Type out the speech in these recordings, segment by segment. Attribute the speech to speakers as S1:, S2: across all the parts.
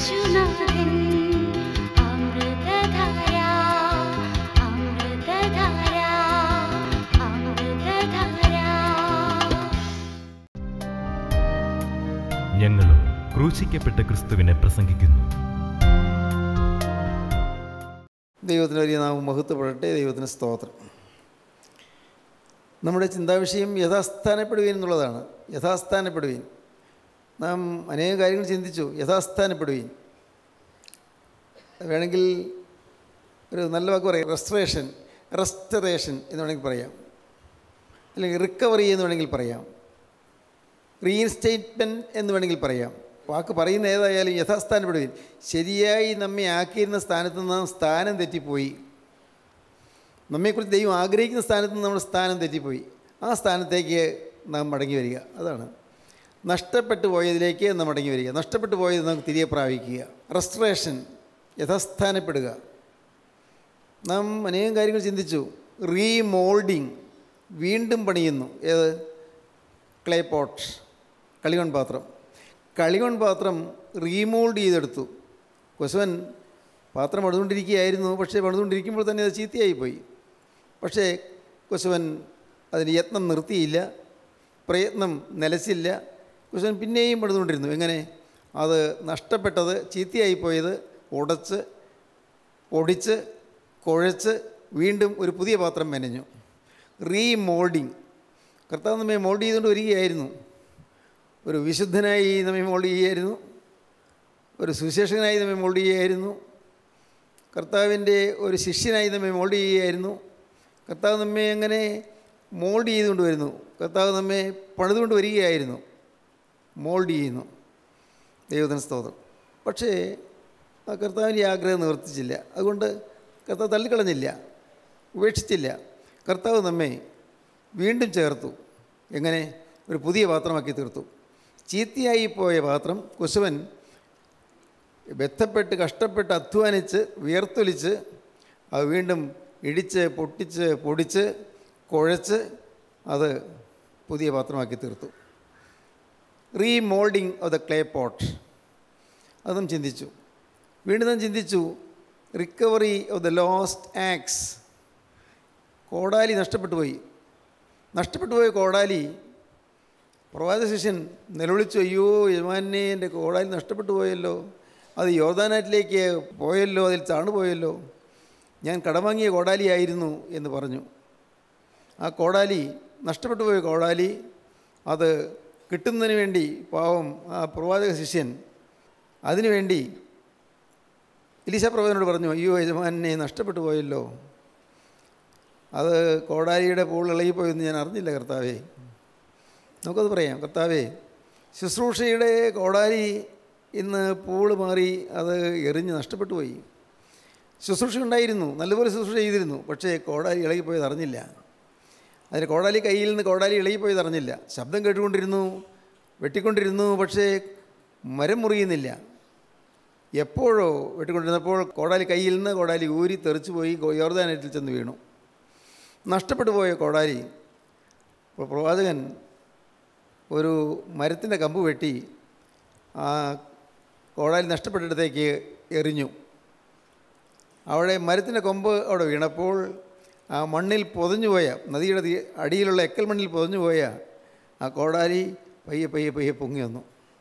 S1: ഞങ്ങളും ക്രൂശിക്കപ്പെട്ട ക്രിസ്തുവിനെ പ്രസംഗിക്കുന്നു.
S2: ദൈവത്തിന് വലിയ നാമം മഹത്വപ്പെടട്ടെ. ദൈവത്തിന് സ്തോത്രം. നമ്മുടെ ചിന്താവിഷയം യഥാസ്ഥാനപ്പെടുവീൻ എന്നുള്ളതാണ്. യഥാസ്ഥാനപ്പെടുവീൻ. നാം അനേകം കാര്യങ്ങൾ ചിന്തിച്ചു. യഥാസ്ഥാനപ്പെടുവീൻ വേണമെങ്കിൽ ഒരു നല്ല വാക്ക് പറയാം. റെസ്റ്ററേഷൻ എന്ന് വേണമെങ്കിൽ പറയാം, അല്ലെങ്കിൽ റിക്കവറി എന്ന് വേണമെങ്കിൽ പറയാം, റീഇൻസ്റ്റേറ്റ്മെൻറ്റ് എന്ന് വേണമെങ്കിൽ പറയാം. വാക്ക് പറയുന്ന ഏതായാലും യഥാസ്ഥാനപ്പെടുവീൻ. ശരിയായി നമ്മെ ആക്കിയിരുന്ന സ്ഥാനത്ത് നിന്ന് നാം സ്ഥാനം തെറ്റിപ്പോയി. നമ്മെക്കുറിച്ച് ദൈവം ആഗ്രഹിക്കുന്ന സ്ഥാനത്ത് നിന്ന് നമ്മുടെ സ്ഥാനം തെറ്റിപ്പോയി. ആ സ്ഥാനത്തേക്ക് നാം മടങ്ങി വരിക. അതാണ് നഷ്ടപ്പെട്ടു പോയതിലേക്ക് നാം മടങ്ങി വരിക. നഷ്ടപ്പെട്ടു പോയത് നമുക്ക് തിരികെ പ്രാപിക്കുക. റെസ്റ്ററേഷൻ, യഥാസ്ഥാനപ്പെടുക. നാം അനേകം കാര്യങ്ങൾ ചിന്തിച്ചു. റീമോൾഡിങ്, വീണ്ടും പണിയുന്നു. ഏത്? ക്ലേ പോട്ട്, കളിമൺ പാത്രം റീമോൾഡ് ചെയ്തെടുത്തു. കൊശവൻ പാത്രം പണിതുകൊണ്ടിരിക്കുകയായിരുന്നു. പക്ഷേ പണിതുകൊണ്ടിരിക്കുമ്പോൾ തന്നെ അത് ചീത്തയായിപ്പോയി. പക്ഷേ കൊശവൻ അതിന് യത്നം നിർത്തിയില്ല, പ്രയത്നം നിലച്ചില്ല. കൊശവൻ പിന്നെയും പണിതുകൊണ്ടിരുന്നു. എങ്ങനെ? അത് നഷ്ടപ്പെട്ടത്, ചീത്തയായിപ്പോയത് ഉടച്ച് പൊടിച്ച് കുഴച്ച് വീണ്ടും ഒരു പുതിയ പാത്രം മെനഞ്ഞു. റീമോൾഡിങ്. കർത്താവ് നമ്മെ മോൾഡ് ചെയ്തുകൊണ്ട് വരികയായിരുന്നു. ഒരു വിശുദ്ധനായി നമ്മെ മോൾഡ് ചെയ്യുകയായിരുന്നു. ഒരു സുവിശേഷകനായി നമ്മെ മോൾഡ് ചെയ്യുകയായിരുന്നു. കർത്താവിൻ്റെ ഒരു ശിഷ്യനായി നമ്മെ മോൾഡ് ചെയ്യുകയായിരുന്നു. കർത്താവ് നമ്മെ അങ്ങനെ മോൾഡ് ചെയ്തുകൊണ്ട് വരുന്നു. കർത്താവ് നമ്മെ പണിതുകൊണ്ട് വരികയായിരുന്നു. മോൾഡ് ചെയ്യുന്നു. ദൈവത്തിന് സ്തോത്രം. പക്ഷേ ആ കർത്താവിൻ്റെ ആഗ്രഹം നിവർത്തിച്ചില്ല. അതുകൊണ്ട് കർത്താവ് തള്ളിക്കളഞ്ഞില്ല, ഉപേക്ഷിച്ചില്ല. കർത്താവ് നമ്മെ വീണ്ടും ചേർത്തു. എങ്ങനെ? ഒരു പുതിയ പാത്രമാക്കി തീർത്തു. ചീത്തയായി പോയ പാത്രം കുശവൻ ബന്ധപ്പെട്ട് കഷ്ടപ്പെട്ട് അധ്വാനിച്ച് വിയർത്തൊലിച്ച് അത് വീണ്ടും ഇടിച്ച് പൊട്ടിച്ച് പൊടിച്ച് കുഴച്ച് അത് പുതിയ പാത്രമാക്കി തീർത്തു. Remoulding of the clay pot. അതും ചിന്തിച്ചു. വീണ്ടും നാം ചിന്തിച്ചു recovery of the lost axe. കോടാലി നഷ്ടപ്പെട്ടു പോയ കോടാലി, പ്രവാചക ശിഷ്യൻ നിലവിളിച്ചു, അയ്യോ യജമാനെ, എൻ്റെ കോടാലി നഷ്ടപ്പെട്ടു പോയല്ലോ, അത് യോർദാനാറ്റിലേക്ക് പോയല്ലോ, അതിൽ ചാണുപോയല്ലോ, ഞാൻ കടം വാങ്ങിയ കോടാലിയായിരുന്നു എന്ന് പറഞ്ഞു. ആ കോടാലി, നഷ്ടപ്പെട്ടു പോയ കോടാലി, അത് കിട്ടുന്നതിന് വേണ്ടി പാവം ആ പ്രവാചക ശിഷ്യൻ അതിനുവേണ്ടി എലീശാ പ്രവാചകനോട് പറഞ്ഞു, അയ്യോ യജമാനെ, നഷ്ടപ്പെട്ടു പോയല്ലോ, അത് കോടാലിയുടെ പൂൾ ഇളകിപ്പോയെന്ന് ഞാൻ അറിഞ്ഞില്ല കർത്താവേ. നമുക്കത് പറയാം, കർത്താവേ, ശുശ്രൂഷയുടെ കോടാലി ഇന്ന് പൂള് മാറി അത് എറിഞ്ഞ് നഷ്ടപ്പെട്ടു പോയി. ശുശ്രൂഷ ഉണ്ടായിരുന്നു, നല്ലപോലെ ശുശ്രൂഷ ചെയ്തിരുന്നു, പക്ഷേ കോടാലി ഇളകിപ്പോയത് അറിഞ്ഞില്ല. അതിന് കോടാലി കയ്യിൽ നിന്ന് കോടാലി ഇളകിപ്പോയത് അറിഞ്ഞില്ല. ശബ്ദം കേട്ടുകൊണ്ടിരുന്നു, വെട്ടിക്കൊണ്ടിരുന്നു, പക്ഷേ മരം മുറിയുന്നില്ല. എപ്പോഴോ വെട്ടിക്കൊണ്ടിരുന്നപ്പോൾ കോടാലി കയ്യിൽ നിന്ന് കോടാലി ഊരി തെറിച്ചു പോയി യോർദാനാറ്റിൽ ചെന്ന് വീണു. നഷ്ടപ്പെട്ടു പോയ കോടാലി. അപ്പോൾ പ്രവാചകൻ ഒരു മരത്തിൻ്റെ കമ്പ് വെട്ടി ആ കോടാലി നഷ്ടപ്പെട്ടിടത്തേക്ക് എറിഞ്ഞു. അവിടെ മരത്തിൻ്റെ കൊമ്പ് അവിടെ വീണപ്പോൾ ആ മണ്ണിൽ പൊതഞ്ഞുപോയ, നദിയുടെ അടിയിലുള്ള എക്കൽ മണ്ണിൽ പൊതഞ്ഞുപോയ ആ കോടാലി പയ്യെ പൊങ്ങി വന്നു.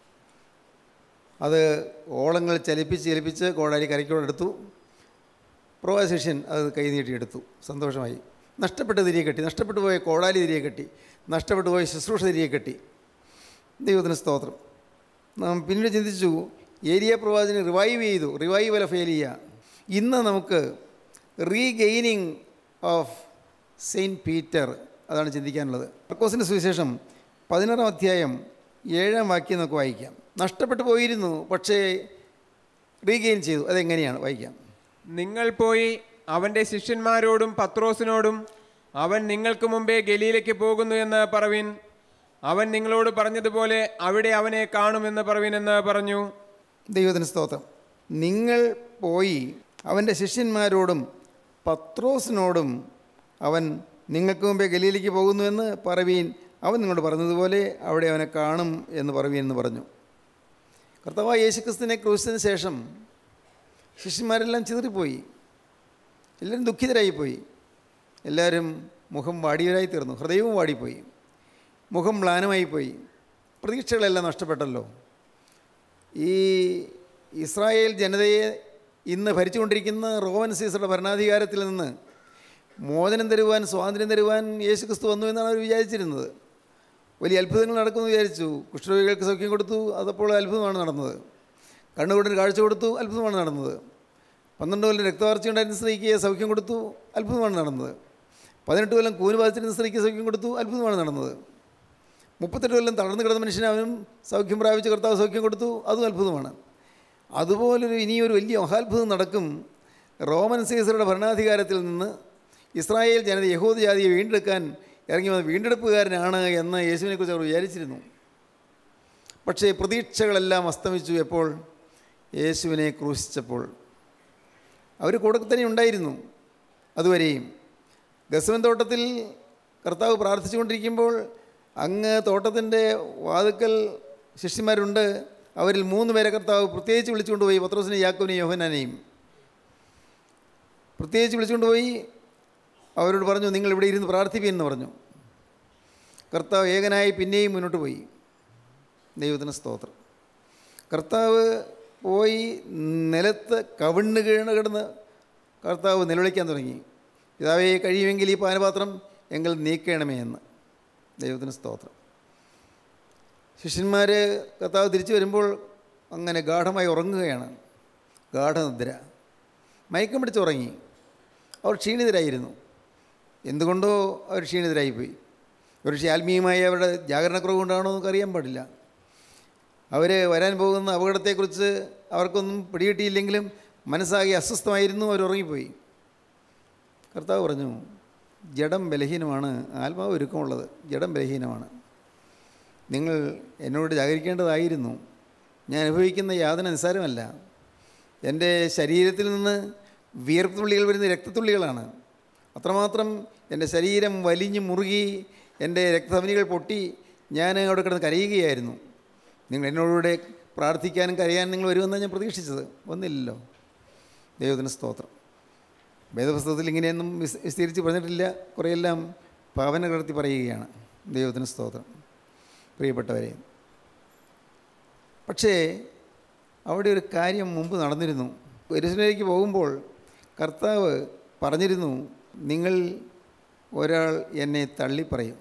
S2: അത് ഓളങ്ങൾ ചലിപ്പിച്ച് കോടാലി കരയ്ക്കോടെടുത്തു. പ്രവാചക ശിഷ്യൻ അത് കൈ നീട്ടിയെടുത്തു. സന്തോഷമായി. നഷ്ടപ്പെട്ടത് തിരികെ കെട്ടി, നഷ്ടപ്പെട്ടു പോയ കോടാലി തിരികെ കെട്ടി, നഷ്ടപ്പെട്ടു പോയ ശുശ്രൂഷ തിരികെ കെട്ടി. ദൈവത്തിന് സ്തോത്രം. നാം പിന്നീട് ചിന്തിച്ചു, ഏലിയ പ്രവാചകനെ റിവൈവൽ ഓഫ് ഏലിയ. ഇന്ന് നമുക്ക് റീഗെയിനിങ് ഓഫ് സെയിൻറ്റ് പീറ്റർ, അതാണ് ചിന്തിക്കാനുള്ളത്. മർക്കോസിൻ്റെ സുവിശേഷം 16-ാം അധ്യായം 7-ാം വാക്യം നമുക്ക് വായിക്കാം. നഷ്ടപ്പെട്ടു പോയിരുന്നു, പക്ഷേ റീഗെയിൻ ചെയ്തു. അതെങ്ങനെയാണ്? വായിക്കാം.
S3: നിങ്ങൾ പോയി അവൻ്റെ ശിഷ്യന്മാരോടും പത്രോസിനോടും അവൻ നിങ്ങൾക്ക് മുമ്പേ ഗലീലയ്ക്ക് പോകുന്നു എന്ന് പറവിൻ. അവൻ നിങ്ങളോട് പറഞ്ഞതുപോലെ അവിടെ അവനെ കാണുമെന്ന് പറവിൻ എന്ന് പറഞ്ഞു.
S2: ദൈവത്തിന് സ്തോത്രം. നിങ്ങൾ പോയി അവൻ്റെ ശിഷ്യന്മാരോടും പത്രോസിനോടും അവൻ നിങ്ങൾക്ക് മുമ്പേ ഗലീലയ്ക്ക് പോകുന്നുവെന്ന് പറവീൻ. അവൻ നിങ്ങളോട് പറഞ്ഞതുപോലെ അവിടെ അവനെ കാണും എന്ന് പറവീൻ എന്ന് പറഞ്ഞു. കർത്താവായ യേശുക്രിസ്തുവിനെ ക്രൂശിച്ചതിന് ശേഷം ശിഷ്യന്മാരെല്ലാം ചിതറിപ്പോയി, എല്ലാവരും ദുഃഖിതരായിപ്പോയി, എല്ലാവരും മുഖം വാടിയവരായി തീർന്നു, ഹൃദയവും വാടിപ്പോയി, മുഖം മ്ലാനമായിപ്പോയി, പ്രതീക്ഷകളെല്ലാം നഷ്ടപ്പെട്ടല്ലോ. ഈ ഇസ്രായേൽ ജനതയെ ഇന്ന് ഭരിച്ചുകൊണ്ടിരിക്കുന്ന റോമൻ സീസറുടെ ഭരണാധികാരത്തിൽ നിന്ന് മോചനം തരുവാൻ, സ്വാതന്ത്ര്യം തരുവാൻ യേശുക്രിസ്തു വന്നു എന്നാണ് അവർ വിചാരിച്ചിരുന്നത്. വലിയ അത്ഭുതങ്ങൾ നടക്കുമെന്ന് വിചാരിച്ചു. കുഷ്ഠരോഗികൾക്ക് സൗഖ്യം കൊടുത്തു, അതപ്പോൾ അത്ഭുതമാണ് നടന്നത്. കണ്ണുകൊണ്ടിന് കാഴ്ച കൊടുത്തു, അത്ഭുതമാണ് നടന്നത്. 12 കൊല്ലം രക്തവാർച്ച ഉണ്ടായിരുന്ന സ്ത്രീക്ക് സൗഖ്യം കൊടുത്തു, അത്ഭുതമാണ് നടന്നത്. 18 കൊല്ലം കൂന് ബാധിച്ചിരുന്ന സ്ത്രീക്ക് സൗഖ്യം കൊടുത്തു, അത്ഭുതമാണ് നടന്നത്. 38 കൊല്ലം തളർന്നു കിടന്ന മനുഷ്യന് അവനും സൗഖ്യം പ്രാപിച്ച് കർത്താവ് സൗഖ്യം കൊടുത്തു, അതും അത്ഭുതമാണ്. അതുപോലൊരു ഇനിയൊരു വലിയ മഹാത്ഭുതം നടക്കും. റോമൻ സീസറുടെ ഭരണാധികാരത്തിൽ നിന്ന് ഇസ്രായേൽ ജനത യഹൂദ ജാതിയെ വീണ്ടെടുക്കാൻ ഇറങ്ങി വന്ന വീണ്ടെടുപ്പുകാരനാണ് എന്ന് യേശുവിനെക്കുറിച്ച് അവർ വിചാരിച്ചിരുന്നു. പക്ഷേ പ്രതീക്ഷകളെല്ലാം അസ്തമിച്ചു. എപ്പോൾ? യേശുവിനെ ക്രൂശിച്ചപ്പോൾ. അവർ കൂടെ തന്നെ ഉണ്ടായിരുന്നു അതുവരെയും. ഗസവൻ തോട്ടത്തിൽ കർത്താവ് പ്രാർത്ഥിച്ചുകൊണ്ടിരിക്കുമ്പോൾ അങ്ങ് തോട്ടത്തിൻ്റെ വാതുക്കൽ ശിഷ്യന്മാരുണ്ട്. അവരിൽ 3 പേരെ കർത്താവ് പ്രത്യേകിച്ച് വിളിച്ചുകൊണ്ടുപോയി, പത്രോസിനെയും യാക്കോബിനെയും യോഹന്നാനെയും പ്രത്യേകിച്ച് വിളിച്ചുകൊണ്ടുപോയി അവരോട് പറഞ്ഞു, നിങ്ങൾ ഇവിടെ ഇരുന്ന് പ്രാർത്ഥിപ്പീന്ന് പറഞ്ഞു. കർത്താവ് ഏകനായി പിന്നെയും മുന്നോട്ട് പോയി. ദൈവത്തിന് സ്തോത്രം. കർത്താവ് പോയി നിലത്ത് കവിണ്ണ് കിടന്ന് കർത്താവ് നിലവിളിക്കാൻ തുടങ്ങി, പിതാവേ കഴിയുമെങ്കിൽ ഈ പാനപാത്രം എങ്കിൽ നീക്കണമേ എന്ന്. ദൈവത്തിന് സ്തോത്രം. ശിഷ്യന്മാർ കർത്താവ് തിരിച്ചു വരുമ്പോൾ അങ്ങനെ ഗാഠമായി ഉറങ്ങുകയാണ്. ഗാഠനിദ്ര, മയക്കം പിടിച്ചുറങ്ങി. അവർ ക്ഷീണിതരായിരുന്നു. എന്തുകൊണ്ടോ അവർ ക്ഷീണിതരായിപ്പോയി. ഒരുപക്ഷെ ആത്മീയമായ അവരുടെ ജാഗരണക്കുറവ് കൊണ്ടാണോ എന്നൊക്കെ അറിയാൻ പാടില്ല. അവർ വരാൻ പോകുന്ന അപകടത്തെക്കുറിച്ച് അവർക്കൊന്നും പിടികിട്ടിയില്ലെങ്കിലും മനസ്സാകെ അസ്വസ്ഥമായിരുന്നു. അവർ ഉറങ്ങിപ്പോയി. കർത്താവ് പറഞ്ഞു, ജഡം ബലഹീനമാണ്, ആത്മാവ് ഒരുക്കമുള്ളത്. ജഡം ബലഹീനമാണ്. നിങ്ങൾ എന്നോട് ജാഗരിക്കേണ്ടതായിരുന്നു. ഞാൻ അനുഭവിക്കുന്ന യാതന നിസ്സാരമല്ല. എൻ്റെ ശരീരത്തിൽ നിന്ന് വിയർപ്പ് തുള്ളികൾ വരുന്ന രക്തത്തുള്ളികളാണ്. അത്രമാത്രം എൻ്റെ ശരീരം വലിഞ്ഞു മുറുകി, എൻ്റെ രക്തധമനികൾ പൊട്ടി ഞാൻ അവിടെ കിടന്ന് കരയുകയായിരുന്നു. നിങ്ങൾ എന്നോടുകൂടെ പ്രാർത്ഥിക്കാനും കരയാനും നിങ്ങൾ വരുമെന്നാണ് ഞാൻ പ്രതീക്ഷിച്ചത്. വന്നില്ലല്ലോ. ദൈവത്തിന് സ്തോത്രം. വേദപുസ്തകത്തിൽ ഇങ്ങനെയൊന്നും വിസ്തരിച്ച് പറഞ്ഞിട്ടില്ല. കുറേയെല്ലാം പാവന കടത്തി പറയുകയാണ്. ദൈവത്തിന് സ്തോത്രം. പ്രിയപ്പെട്ടവരെ, പക്ഷേ അവിടെ ഒരു കാര്യം മുമ്പ് നടന്നിരുന്നു. യെരൂശലേമിലേക്ക് പോകുമ്പോൾ കർത്താവ് പറഞ്ഞിരുന്നു, നിങ്ങൾ ഒരാൾ എന്നെ തള്ളിപ്പറയും.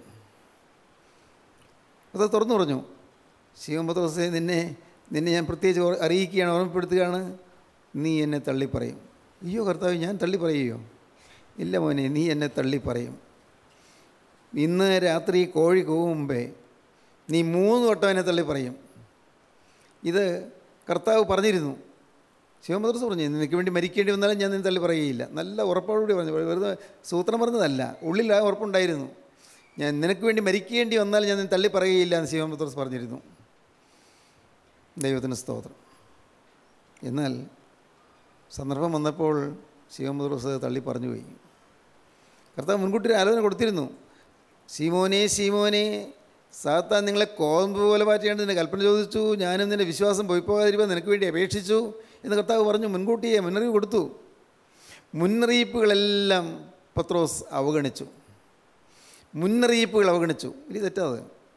S2: അത് തുറന്നു പറഞ്ഞു, ശിവൻ പത്രോസേ, നിന്നെ ഞാൻ പ്രത്യേകിച്ച് അറിയിക്കുകയാണ്, ഓർമ്മപ്പെടുത്തുകയാണ്, നീ എന്നെ തള്ളിപ്പറയും. അയ്യോ കർത്താവ്, ഞാൻ തള്ളിപ്പറയുകയോ? ഇല്ല മോനെ, നീ എന്നെ തള്ളിപ്പറയും. ഇന്ന് രാത്രി കോഴി കൂവും മുമ്പേ നീ 3 വട്ടം എന്നെ തള്ളിപ്പറയും. ഇത് കർത്താവ് പറഞ്ഞിരുന്നു. ശിവൻ പത്രോസ് പറഞ്ഞു, നിനക്ക് വേണ്ടി മരിക്കേണ്ടി വന്നാലും ഞാൻ നിന്നെ തള്ളി പറയുകയില്ല. നല്ല ഉറപ്പോടുകൂടി പറഞ്ഞു, വെറുതെ സൂത്രം പറഞ്ഞതല്ല, ഉള്ളിൽ ആ ഉറപ്പുണ്ടായിരുന്നു. ഞാൻ നിനക്ക് വേണ്ടി മരിക്കേണ്ടി വന്നാൽ ഞാൻ നിന്നെ തള്ളി പറയുകയില്ല എന്ന് ശിവൻ പത്രോസ് പറഞ്ഞിരുന്നു. ദൈവത്തിന് സ്തോത്രം. എന്നാൽ സന്ദർഭം വന്നപ്പോൾ ശിവൻ പത്രോസ് തള്ളി പറഞ്ഞു പോയി. കർത്താവ് മുൻകൂട്ടി ഒരു ആലോചന കൊടുത്തിരുന്നു. ശീമോനെ, ശീമോനെ, സാത്താൻ നിങ്ങളെ കോമ്പ് പോലെ മാറ്റിയാണ്ട് കൽപ്പന ചോദിച്ചു, ഞാനും നിൻ്റെ വിശ്വാസം പോയിപ്പോകാതിരിക്കാൻ നിനക്ക് വേണ്ടി അപേക്ഷിച്ചു എന്ന് കർത്താവ് പറഞ്ഞു. മുൻകൂട്ടിയെ മുന്നറിയിപ്പ് കൊടുത്തു. മുന്നറിയിപ്പുകളെല്ലാം പത്രോസ് അവഗണിച്ചു. മുന്നറിയിപ്പുകൾ അവഗണിച്ചു. ഇനി തെറ്റാത്.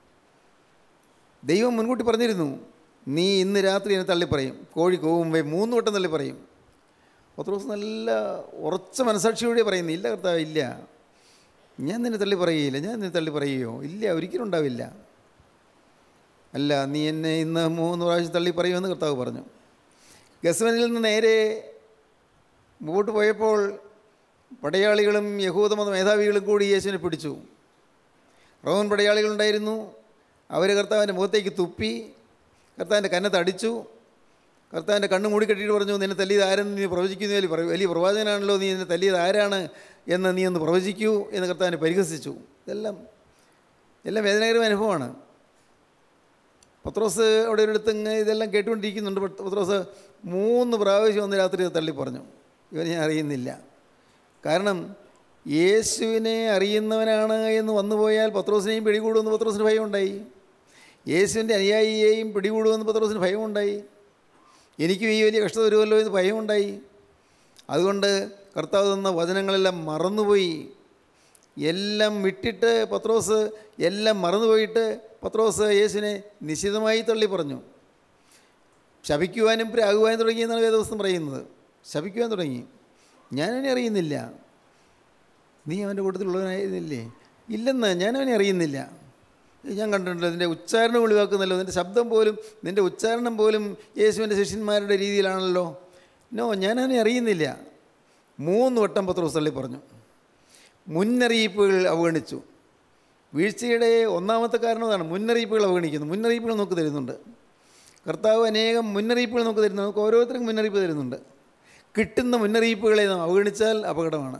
S2: ദൈവം മുൻകൂട്ടി പറഞ്ഞിരുന്നു, നീ ഇന്ന് രാത്രി എന്നെ തള്ളിപ്പറയും. കോഴി കൂവുമ്പേ 3 വട്ടം തള്ളിപ്പറയും. പത്രോസ് നല്ല ഉറച്ച മനസാക്ഷിയോടെ പറയുന്നു, ഇല്ല കർത്താവ്, ഇല്ല, ഞാൻ നിന്നെ തള്ളി പറയുകയില്ല. ഞാൻ നിന്നെ തള്ളി പറയുകയോ? ഇല്ല, ഒരിക്കലും ഉണ്ടാവില്ല. അല്ല, നീ എന്നെ ഇന്ന് 3 പ്രാവശ്യം തള്ളി പറയുമെന്ന് കർത്താവ് പറഞ്ഞു. ഗസ്വനിൽ നിന്ന് നേരെ മുമ്പോട്ട് പോയപ്പോൾ പടയാളികളും യഹൂദമത മേധാവികളും കൂടി യേശുവിനെ പിടിച്ചു. റോമൻ പടയാളികളുണ്ടായിരുന്നു. അവർ കർത്താവിൻ്റെ മുഖത്തേക്ക് തുപ്പി, കർത്താവിൻ്റെ കന്നത്തടിച്ചു. കർത്താവിൻ്റെ കണ്ണ് മൂടിക്കെട്ടിയിട്ട് പറഞ്ഞു, നിന്നെ തല്ലിയത് ആരെന്ന് നീ പ്രവചിക്കുന്നതിൽ വലിയ പ്രവാചകനാണല്ലോ, നീ നിന്നെ തല്ലിയത് ആരാണ് എന്ന് നീ ഒന്ന് പ്രവചിക്കൂ എന്ന് കർത്താവിനെ പരിഹസിച്ചു. എല്ലാം വേദനാകരമായ അനുഭവമാണ്. പത്രോസ് അവിടെ ഒരിടത്ത് ഇതെല്ലാം കേട്ടുകൊണ്ടിരിക്കുന്നുണ്ട്. പത്രോസ് 3 പ്രാവശ്യം ഒന്ന് രാത്രി തള്ളി പറഞ്ഞു, ഇവനെ ഞാൻ അറിയുന്നില്ല. കാരണം യേശുവിനെ അറിയുന്നവനാണ് എന്ന് വന്നുപോയാൽ പത്രോസിനെയും പിടികൂടുമെന്ന് പത്രോസിന് ഭയമുണ്ടായി. യേശുവിൻ്റെ അനുയായിയെയും പിടികൂടുമെന്ന് പത്രോസിന് ഭയമുണ്ടായി. എനിക്കും ഈ വലിയ കഷ്ടത വരുമല്ലോ എന്ന് ഭയമുണ്ടായി. അതുകൊണ്ട് കർത്താവ് തന്ന വചനങ്ങളെല്ലാം മറന്നുപോയി. എല്ലാം വിട്ടിട്ട് പത്രോസ് എല്ലാം മറന്നുപോയിട്ട് പത്രോസ് യേശുവിനെ നിശിതമായി തള്ളി പറഞ്ഞു. ശപിക്കുവാനും പ്രാകുവാനും തുടങ്ങിയെന്നാണ് വേദപുസ്തകം പറയുന്നത്. ശപിക്കുവാൻ തുടങ്ങി. ഞാനവനെ അറിയുന്നില്ല. നീ അവൻ്റെ കൂട്ടത്തിലുള്ളവനായിരുന്നില്ലേ? ഇല്ലെന്ന്, ഞാനവനെ അറിയുന്നില്ല. ഞാൻ കണ്ടിട്ടുണ്ട്, നിൻ്റെ ഉച്ചാരണം ഒളിവാക്കുന്നല്ലോ, നിൻ്റെ ശബ്ദം പോലും നിൻ്റെ ഉച്ചാരണം പോലും യേശുവിൻ്റെ ശിഷ്യന്മാരുടെ രീതിയിലാണല്ലോ. നോ, ഞാനവനെ അറിയുന്നില്ല. 3 വട്ടം പത്രോസ് തള്ളി പറഞ്ഞു. മുന്നറിയിപ്പുകൾ അവഗണിച്ചു. വീഴ്ചയുടെ ഒന്നാമത്തെ കാരണം അതാണ്, മുന്നറിയിപ്പുകൾ അവഗണിക്കുന്നു. മുന്നറിയിപ്പുകൾ നമുക്ക് തരുന്നുണ്ട് കർത്താവ്. അനേകം മുന്നറിയിപ്പുകൾ നമുക്ക് തരുന്നു. നമുക്ക് ഓരോരുത്തർക്കും മുന്നറിയിപ്പ് തരുന്നുണ്ട്. കിട്ടുന്ന മുന്നറിയിപ്പുകളെ നാം അവഗണിച്ചാൽ അപകടമാണ്.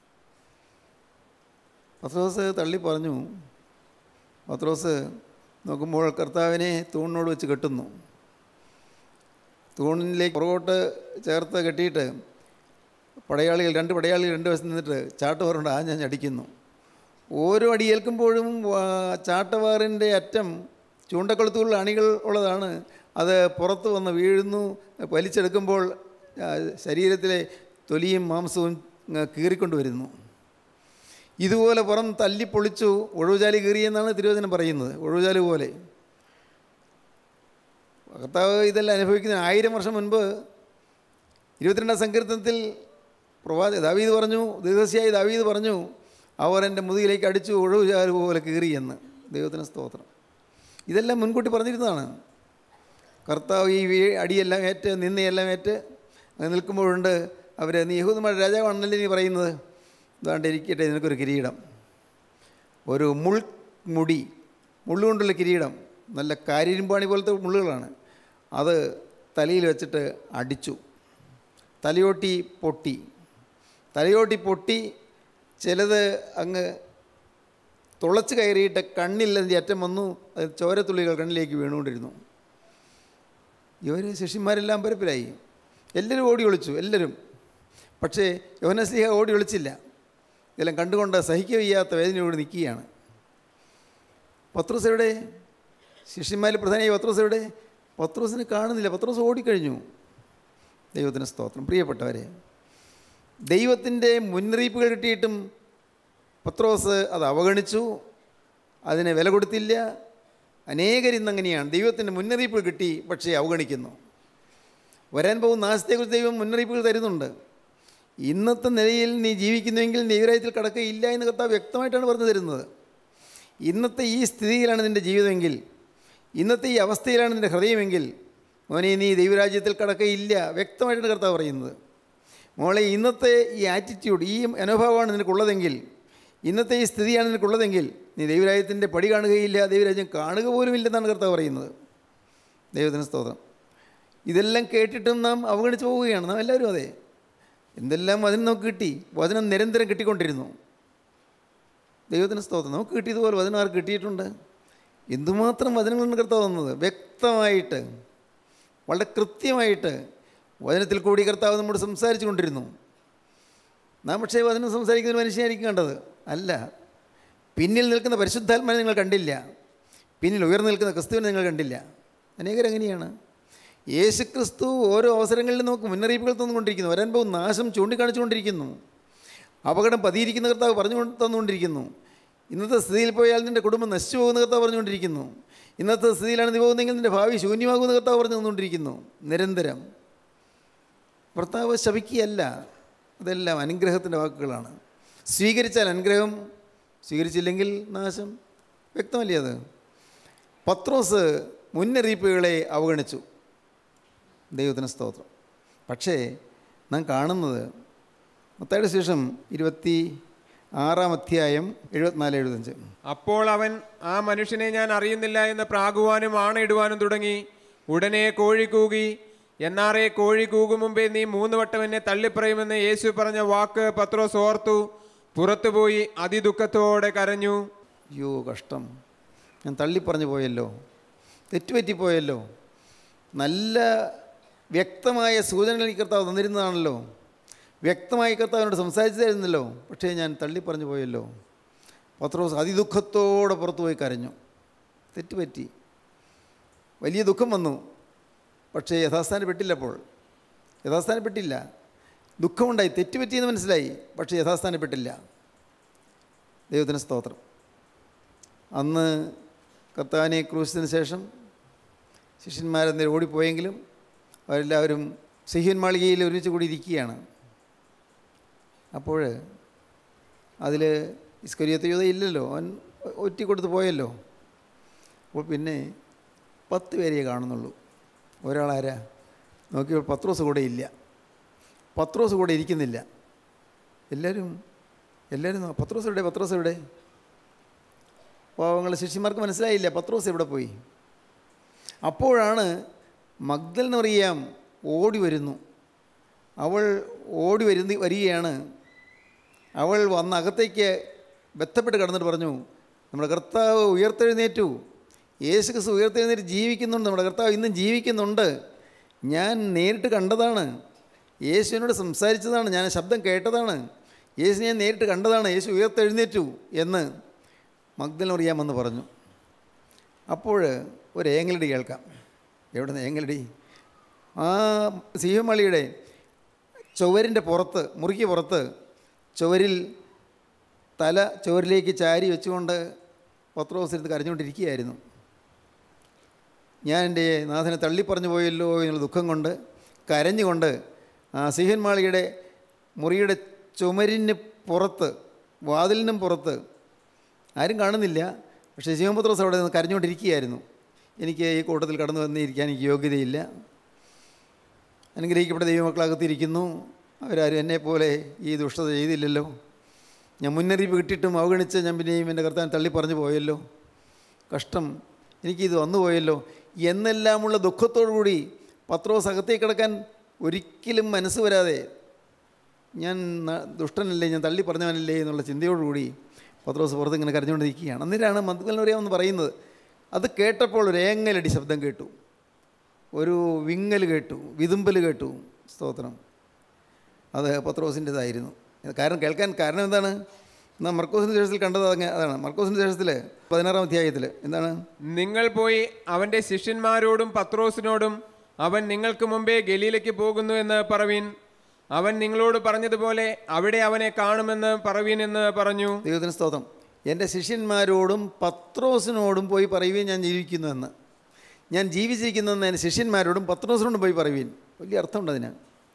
S2: പത്രോസ് തള്ളി പറഞ്ഞു. പത്രോസ് നോക്കുമ്പോൾ കർത്താവിനെ തൂണിനോട് വെച്ച് കെട്ടുന്നു. തൂണിലേക്ക് പുറകോട്ട് ചേർത്ത് കെട്ടിയിട്ട് രണ്ട് പടയാളികൾ 2 വശത്ത് നിന്നിട്ട് ചാട്ടവാറുണ്ട് ഞാൻ അടിക്കുന്നു. ഓരോ അടി ഏൽക്കുമ്പോഴും ചാട്ടവാറിൻ്റെ അറ്റം ചൂണ്ടക്കൊളുത്തുള്ള അണികൾ ഉള്ളതാണ്. അത് പുറത്ത് വന്ന് വീഴുന്നു. വലിച്ചെടുക്കുമ്പോൾ ശരീരത്തിലെ തൊലിയും മാംസവും കീറിക്കൊണ്ട് വരുന്നു. ഇതുപോലെ പുറം തല്ലിപ്പൊളിച്ചു ഒഴിവുചാലി കീറിയെന്നാണ് തിരുവചനം പറയുന്നത്. ഒഴിവുചാലി പോലെ കർത്താവ് ഇതെല്ലാം അനുഭവിക്കുന്ന 1000 വർഷം മുൻപ് 22-ാം സങ്കീർത്തനത്തിൽ ദാവീദ് പറഞ്ഞു, ദീർഘദർശിയായ ദാവീദ് പറഞ്ഞു, അവർ എൻ്റെ മുതുകിലേക്ക് അടിച്ചു ഒഴിവുചാലി പോലെ കീറിയെന്ന്. ദൈവത്തിന് സ്തോത്രം. ഇതെല്ലാം മുൻകൂട്ടി പറഞ്ഞിരുന്നതാണ്. കർത്താവ് ഈ അടിയെല്ലാം ഏറ്റ് നിന്നയെല്ലാം ഏറ്റ് നിൽക്കുമ്പോഴുണ്ട് അവർ, നീ യഹൂദന്മാരുടെ രാജാവാണല്ലേ നീ പറയുന്നത്, ഇതാണ്ട് ഇരിക്കട്ടെ, നിനക്കൊരു കിരീടം, ഒരു മുൾമുടി, മുള്ളുകൊണ്ടുള്ള കിരീടം, നല്ല കാരിരുമ്പാണി പോലത്തെ മുള്ളുകളാണ്. അത് തലയിൽ വെച്ചിട്ട് അടിച്ചു. തലയോട്ടി പൊട്ടി ചിലത് അങ്ങ് തുളച്ച് കയറിയിട്ട് കണ്ണിൽ അതിൻ്റെ അറ്റം വന്നു. അത് ചോരത്തുള്ളികൾ കണ്ണിലേക്ക് വീണുകൊണ്ടിരുന്നു. ഇവർ ശിഷ്യന്മാരെല്ലാം പരപ്പിലായി. എല്ലാവരും ഓടി ഒളിച്ചു, എല്ലാവരും. പക്ഷേ യോഹന്നാസ്ലീഹ ഓടി ഒളിച്ചില്ല. ഇതെല്ലാം കണ്ടുകൊണ്ട് സഹിക്കുക വയ്യാത്ത വേദനയോട് നിൽക്കുകയാണ്. പത്രോസ് എവിടെ? ശിഷ്യന്മാരിൽ പ്രധാനമായി പത്രോസ് എവിടെ? പത്രോസിനെ കാണുന്നില്ല. പത്രോസ് ഓടിക്കഴിഞ്ഞു. ദൈവത്തിന് സ്തോത്രം. പ്രിയപ്പെട്ടവരെ, ദൈവത്തിൻ്റെ മുന്നറിയിപ്പുകൾ കിട്ടിയിട്ടും പത്രോസ് അത് അവഗണിച്ചു, അതിനെ വില കൊടുത്തില്ല. അനേകരിന്നങ്ങനെയാണ്. ദൈവത്തിൻ്റെ മുന്നറിയിപ്പ് കിട്ടി, പക്ഷേ അവഗണിക്കുന്നു. വരാൻ പോകുന്ന നാശത്തെക്കുറിച്ച് ദൈവം മുന്നറിയിപ്പുകൾ തരുന്നുണ്ട്. ഇന്നത്തെ നിലയിൽ നീ ജീവിക്കുന്നുവെങ്കിൽ ദൈവരാജ്യത്തിൽ കടക്കുകയില്ല എന്ന് കർത്താവ് വ്യക്തമായിട്ടാണ് പറഞ്ഞു തരുന്നത്. ഇന്നത്തെ ഈ സ്ഥിതിയിലാണ് നിൻ്റെ ജീവിതമെങ്കിൽ, ഇന്നത്തെ ഈ അവസ്ഥയിലാണ് നിൻ്റെ ഹൃദയമെങ്കിൽ, മോനെ നീ ദൈവരാജ്യത്തിൽ കടക്കുകയില്ല. വ്യക്തമായിട്ടാണ് കർത്താവ് പറയുന്നത്. മോളെ, ഇന്നത്തെ ഈ ആറ്റിറ്റ്യൂഡ്, ഈ അനുഭവമാണ് നിനക്കുള്ളതെങ്കിൽ, ഇന്നത്തെ ഈ സ്ഥിതിയാണ് നിനക്കുള്ളതെങ്കിൽ നീ ദൈവരാജ്യത്തിൻ്റെ പടി കാണുകയില്ല, ദൈവരാജ്യം കാണുക പോലും ഇല്ലെന്നാണ് കർത്താവ് പറയുന്നത്. ദൈവത്തിന് സ്തോത്രം. ഇതെല്ലാം കേട്ടിട്ടും നാം അവഗണിച്ച് പോവുകയാണ്. നാം എല്ലാവരും അതെ. എന്തെല്ലാം വചനം നമുക്ക് കിട്ടി. വചനം നിരന്തരം കിട്ടിക്കൊണ്ടിരുന്നു. ദൈവത്തിന് സ്തോത്രം. നമുക്ക് കിട്ടിയതുപോലെ വചനം ആർക്ക് കിട്ടിയിട്ടുണ്ട്? എന്തുമാത്രം വചനങ്ങളാണ് കർത്താവ് തന്നത്. വ്യക്തമായിട്ട്, വളരെ കൃത്യമായിട്ട് വചനത്തിൽ കൂടി കർത്താവ് നമ്മോട് സംസാരിച്ചു കൊണ്ടിരുന്നു. നാം പക്ഷേ വചനം സംസാരിക്കുന്ന ഒരു മനുഷ്യനായിരിക്കും കണ്ടത്. അല്ല, പിന്നിൽ നിൽക്കുന്ന പരിശുദ്ധാത്മാവിനെ നിങ്ങൾ കണ്ടില്ല. പിന്നിൽ ഉയർന്നു നിൽക്കുന്ന ക്രിസ്തുവിനെ നിങ്ങൾ കണ്ടില്ല. അനേകരങ്ങനെയാണ്. യേശുക്രിസ്തു ഓരോ അവസരങ്ങളിലും നമുക്ക് മുന്നറിയിപ്പുകൾ തന്നുകൊണ്ടിരിക്കുന്നു. വരാൻ പോകുന്ന നാശം ചൂണ്ടിക്കാണിച്ചുകൊണ്ടിരിക്കുന്നു. അപകടം പതിയിരിക്കുന്ന കർത്താവ് പറഞ്ഞു തന്നുകൊണ്ടിരിക്കുന്നു. ഇന്നത്തെ സ്ഥിതിയിൽ പോയാൽ നിൻ്റെ കുടുംബം നശിച്ചു പോകുന്ന കർത്താവ് പറഞ്ഞുകൊണ്ടിരിക്കുന്നു. ഇന്നത്തെ സ്ഥിതിയിലാണ് നീ പോകുന്നതെങ്കിൽ നിൻ്റെ ഭാവി ശൂന്യമാകുന്ന കർത്താവ് പറഞ്ഞു തന്നുകൊണ്ടിരിക്കുന്നു. നിരന്തരം കർത്താവ് ശപിക്കുകയല്ല. അതെല്ലാം അനുഗ്രഹത്തിൻ്റെ വാക്കുകളാണ്. സ്വീകരിച്ചാൽ അനുഗ്രഹം, സ്വീകരിച്ചില്ലെങ്കിൽ നാശം. വ്യക്തമല്ലേ അത്? പത്രോസ് മുന്നറിയിപ്പുകളെ അവഗണിച്ചു. ദൈവത്തിന് സ്തോത്രം. പക്ഷേ നാം കാണുന്നത് മത്തായിയുടെ സുവിശേഷം 26-ാം അധ്യായം 74-75.
S3: അപ്പോൾ അവൻ, ആ മനുഷ്യനെ ഞാൻ അറിയുന്നില്ല എന്ന് പ്രാകുവാനും ആണയിടുവാനും തുടങ്ങി. ഉടനെ കോഴി കൂകി. എന്നാറേ കോഴി കൂകും മുമ്പേ നീ 3 വട്ടം എന്നെ തള്ളിപ്പറയുമെന്ന് യേശു പറഞ്ഞ വാക്ക് പത്രോസ് ഓർത്തു പുറത്തുപോയി അതിദുഃഖത്തോടെ കരഞ്ഞു.
S2: അയ്യോ കഷ്ടം, ഞാൻ തള്ളിപ്പറഞ്ഞു പോയല്ലോ, തെറ്റുപറ്റിപ്പോയല്ലോ. നല്ല വ്യക്തമായ സൂചനകൾ ഈ കർത്താവ് തന്നിരുന്നതാണല്ലോ, വ്യക്തമായി കർത്താവിനോട് സംസാരിച്ചു തരുന്നല്ലോ. പക്ഷേ ഞാൻ തള്ളിപ്പറഞ്ഞു പോയല്ലോ. പത്രോസ് അതിദുഃഖത്തോടെ പുറത്തുപോയി കരഞ്ഞു. തെറ്റുപറ്റി, വലിയ ദുഃഖം വന്നു. പക്ഷേ യഥാസ്ഥാനപ്പെട്ടില്ല. ദുഃഖമുണ്ടായി, തെറ്റുപറ്റിയെന്ന് മനസ്സിലായി, പക്ഷേ യഥാസ്ഥാനപ്പെട്ടില്ല. ദൈവത്തിന് സ്തോത്രം. അന്ന് കർത്താവിനെ ക്രൂശിച്ചതിന് ശേഷം ശിഷ്യന്മാരെന്നേരം ഓടിപ്പോയെങ്കിലും അവരെല്ലാവരും സിഹിയോൻ മാളികയിൽ ഒരുമിച്ച് കൂടി ഇരിക്കുകയാണ്. അപ്പോൾ അതിൽ ഇസ്കരിയോത്ത് യൂദ ഇല്ലല്ലോ, അവൻ ഒറ്റിക്കൊടുത്ത് പോയല്ലോ. അപ്പോൾ പിന്നെ 10 പേരെ കാണുന്നുള്ളൂ. ഒരാളാരാ നോക്കിയപ്പോൾ പത്രോസ് കൂടെ ഇല്ല, പത്രോസ് കൂടെ ഇരിക്കുന്നില്ല. എല്ലാവരും പത്രോസ് എവിടെ? പാവങ്ങൾ ശിഷ്യന്മാർക്ക് മനസ്സിലായില്ല പത്രോസ് എവിടെ പോയി. അപ്പോഴാണ് മഗ്ദലന മറിയാം ഓടി വരുന്നു. അവൾ വരികയാണ്. അവൾ വന്ന് അകത്തേക്ക് ബന്ധപ്പെട്ട് കിടന്നിട്ട് പറഞ്ഞു, നമ്മുടെ കർത്താവ് ഉയർത്തെഴുന്നേറ്റു, യേശു ക്രിസ്തു ഉയർത്തെഴുന്നേറ്റ് ജീവിക്കുന്നുണ്ട്, നമ്മുടെ കർത്താവ് ഇന്നും ജീവിക്കുന്നുണ്ട്, ഞാൻ നേരിട്ട് കണ്ടതാണ്, യേശുവിനോട് സംസാരിച്ചതാണ്, ഞാൻ ശബ്ദം കേട്ടതാണ്, യേശു ഞാൻ നേരിട്ട് കണ്ടതാണ്, യേശു ഉയർത്തെഴുന്നേറ്റു എന്ന് മഗ്ദലന മറിയാം എന്ന് പറഞ്ഞു. അപ്പോൾ ഒരു ഏങ്ങലടി കേൾക്കാം. എവിടെ നിന്ന് ഏങ്ങലടി? ആ സിഹിയോൻ മാളികയുടെ ചുവരിൻ്റെ പുറത്ത്, മുറിക്ക് പുറത്ത് ചുവരിൽ തല ചുവരിലേക്ക് ചാരി വെച്ചുകൊണ്ട് പത്രോസ് എടുത്ത് കരഞ്ഞുകൊണ്ടിരിക്കുകയായിരുന്നു. ഞാൻ എൻ്റെ നാഥനെ തള്ളിപ്പറഞ്ഞു പോയല്ലോ എന്നുള്ള ദുഃഖം കൊണ്ട് കരഞ്ഞുകൊണ്ട് ആ സിഹിയോൻ മാളികയുടെ മുറിയുടെ ചുമരിന് പുറത്ത്, വാതിലിനും പുറത്ത് ആരും കാണുന്നില്ല, പക്ഷേ ശിമോൻ പത്രോസ് അവിടെ നിന്ന് കരഞ്ഞുകൊണ്ടിരിക്കുകയായിരുന്നു. എനിക്ക് ഈ കൂട്ടത്തിൽ കടന്നു വന്നിരിക്കാൻ എനിക്ക് യോഗ്യതയില്ല, അനുഗ്രഹിക്കപ്പെട്ട ദൈവമക്കളകത്തിരിക്കുന്നു, അവരാരും എന്നെപ്പോലെ ഈ ദുഷ്ടത ചെയ്തില്ലല്ലോ, ഞാൻ മുന്നറിയിപ്പ് കിട്ടിയിട്ടും അവഗണിച്ച് ഞാൻ പിന്നെയും എൻ്റെ കർത്താൻ തള്ളിപ്പറഞ്ഞു പോയല്ലോ, കഷ്ടം, എനിക്കിത് വന്നു പോയല്ലോ എന്നെല്ലാമുള്ള ദുഃഖത്തോടുകൂടി പത്രോസ് അകത്തേക്ക് കിടക്കാൻ ഒരിക്കലും മനസ്സ് വരാതെ, ഞാൻ ദുഷ്ടനല്ലേ, ഞാൻ തള്ളി പറഞ്ഞവനല്ലേ എന്നുള്ള ചിന്തയോടുകൂടി പത്രോസ് പുറത്ത് ഇങ്ങനെ കരഞ്ഞുകൊണ്ടിരിക്കുകയാണ്. അന്നേരമാണ് മഗ്ദലന മറിയാം എന്ന് പറയുന്നത്. അത് കേട്ടപ്പോൾ ഒരു ഏങ്ങലടി ശബ്ദം കേട്ടു, ഒരു വിങ്ങൽ കേട്ടു, വിതുമ്പൽ കേട്ടു. സ്തോത്രം. അത് പത്രോസിൻ്റെതായിരുന്നു. കേൾക്കാൻ കാരണം എന്താണ്? നാം മർക്കോസിൻ്റെ ശേഷത്തിൽ കണ്ടത് അതാണ്. മർക്കോസിൻ്റെ ശേഷത്തിൽ 16-ാം അധ്യായത്തിൽ എന്താണ്?
S3: നിങ്ങൾ പോയി അവൻ്റെ ശിഷ്യന്മാരോടും പത്രോസിനോടും അവൻ നിങ്ങൾക്ക് മുമ്പേ ഗലീലയ്ക്ക് പോകുന്നു എന്ന് പറവീൻ, അവൻ നിങ്ങളോട് പറഞ്ഞതുപോലെ അവിടെ അവനെ കാണുമെന്ന് പറവീൻ എന്ന് പറഞ്ഞു.
S2: ദൈവത്തിന് സ്തോത്രം. എൻ്റെ ശിഷ്യന്മാരോടും പത്രോസിനോടും പോയി പറയുവീൻ ഞാൻ ജീവിക്കുന്നുവെന്ന്, ഞാൻ ജീവിച്ചിരിക്കുന്നതെന്ന് എൻ്റെ ശിഷ്യന്മാരോടും പത്രോസിനോടും പോയി പറയുവീൻ. വലിയ അർത്ഥമുണ്ട് അതിന്.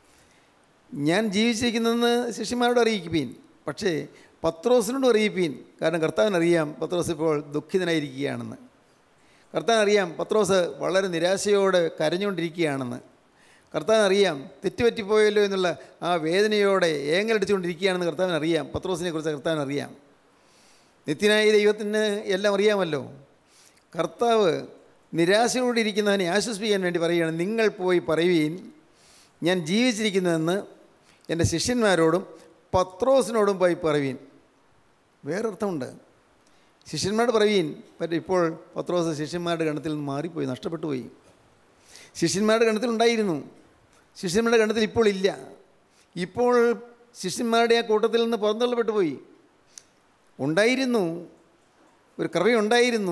S2: ഞാൻ ജീവിച്ചിരിക്കുന്നതെന്ന് ശിഷ്യന്മാരോട് അറിയിക്കുവീൻ, പക്ഷേ പത്രോസിനോടും അറിയിപ്പീൻ. കാരണം കർത്താവിനറിയാം പത്രോസ് ഇപ്പോൾ ദുഃഖിതനായിരിക്കുകയാണെന്ന്. കർത്താവിനറിയാം പത്രോസ് വളരെ നിരാശയോടെ കരഞ്ഞുകൊണ്ടിരിക്കുകയാണെന്ന്. കർത്താവിനറിയാം തെറ്റുപറ്റിപ്പോയല്ലോ എന്നുള്ള ആ വേദനയോടെ ഏങ്ങലടിച്ചുകൊണ്ടിരിക്കുകയാണെന്ന് കർത്താവിനറിയാം. പത്രോസിനെ കുറിച്ച് കർത്താവിനറിയാം. നിത്യനായ ദൈവത്തിന് എല്ലാം അറിയാമല്ലോ. കർത്താവ് നിരാശയോടെ ഇരിക്കുന്നവനെ ആശ്വസിപ്പിക്കാൻ വേണ്ടി പറയുകയാണ്, നിങ്ങൾ പോയി പറയുവീൻ ഞാൻ ജീവിച്ചിരിക്കുന്നതെന്ന് എൻ്റെ ശിഷ്യന്മാരോടും പത്രോസിനോടും പോയി പറയുവീൻ. വേറൊരർത്ഥമുണ്ട്. ശിഷ്യന്മാരോട് പറയുവീൻ, ഇപ്പോൾ പത്രോസ് ശിഷ്യന്മാരുടെ ഗണത്തിൽ നിന്ന് മാറിപ്പോയി, നഷ്ടപ്പെട്ടു പോയി. ശിഷ്യന്മാരുടെ ഗണത്തിലുണ്ടായിരുന്നു, ശിഷ്യന്മാരുടെ ഗണത്തിൽ ഇപ്പോൾ ഇല്ല. ഇപ്പോൾ ശിഷ്യന്മാരുടെ ആ കൂട്ടത്തിൽ നിന്ന് പുറന്തള്ളപ്പെട്ടു പോയി. ഉണ്ടായിരുന്നു, ഒരു കൃപയുണ്ടായിരുന്നു,